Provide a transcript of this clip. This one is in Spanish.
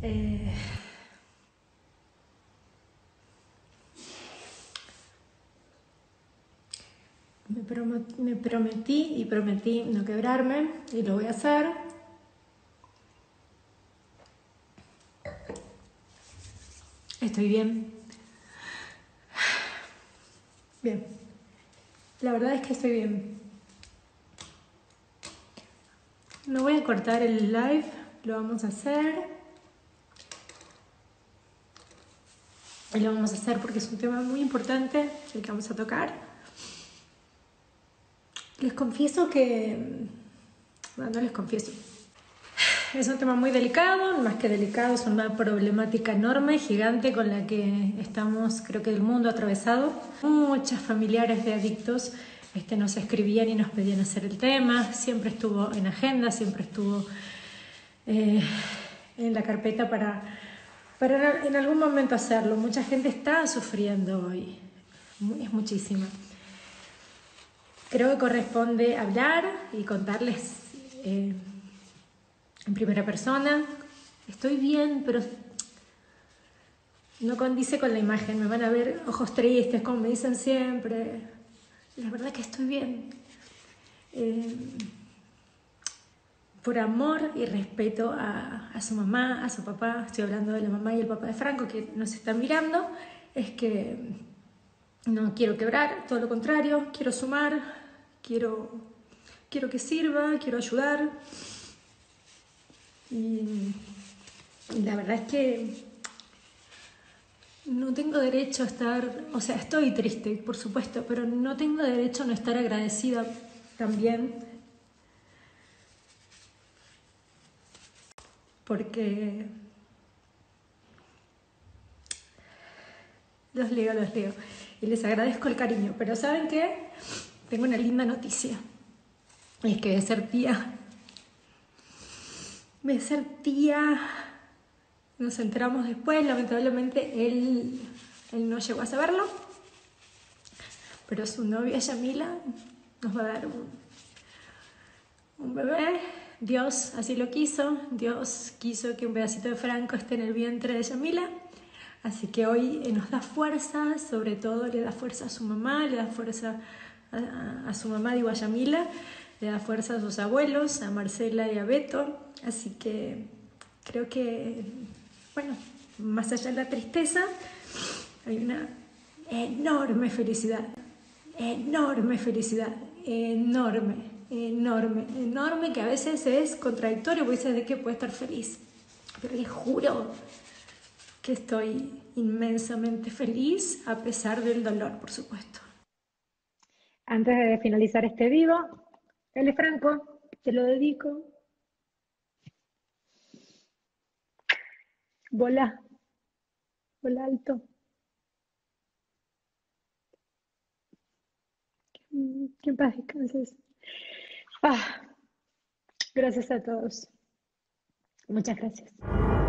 Eh, me prometí y prometí no quebrarme y lo voy a hacer. Estoy bien. Bien. La verdad es que estoy bien. No voy a cortar el live, lo vamos a hacer. Y lo vamos a hacer porque es un tema muy importante el que vamos a tocar. Les confieso que... Bueno, no les confieso. Es un tema muy delicado, más que delicado, es una problemática enorme, gigante, con la que estamos, creo que el mundo atravesado. Muchas familiares de adictos nos escribían y nos pedían hacer el tema, siempre estuvo en agenda, siempre estuvo en la carpeta para en algún momento hacerlo. Mucha gente está sufriendo hoy, es muchísima. Creo que corresponde hablar y contarles en primera persona. Estoy bien, pero no condice con la imagen. Me van a ver ojos tristes, como me dicen siempre. La verdad que estoy bien. Por amor y respeto a su mamá, a su papá, estoy hablando de la mamá y el papá de Franco que nos están mirando, es que no quiero quebrar, todo lo contrario, quiero sumar, quiero que sirva, quiero ayudar. Y la verdad es que no tengo derecho a estar, o sea, estoy triste, por supuesto, pero no tengo derecho a no estar agradecida también, porque los leo, y les agradezco el cariño, pero ¿saben qué? Tengo una linda noticia, es que de ser tía, nos enteramos después, lamentablemente él no llegó a saberlo, pero su novia Yamila nos va a dar un bebé. Dios así lo quiso, Dios quiso que un pedacito de Franco esté en el vientre de Yamila, así que hoy nos da fuerza, sobre todo le da fuerza a su mamá, le da fuerza a su mamá, digo a Yamila, le da fuerza a sus abuelos, a Marcela y a Beto, así que creo que, bueno, más allá de la tristeza, hay una enorme felicidad, enorme, que a veces es contradictorio, porque dices de qué puede estar feliz. Pero les juro que estoy inmensamente feliz, a pesar del dolor, por supuesto. Antes de finalizar este vivo, L. Franco, te lo dedico. Volá, volá alto. Que en paz descanses. Gracias a todos. Muchas gracias.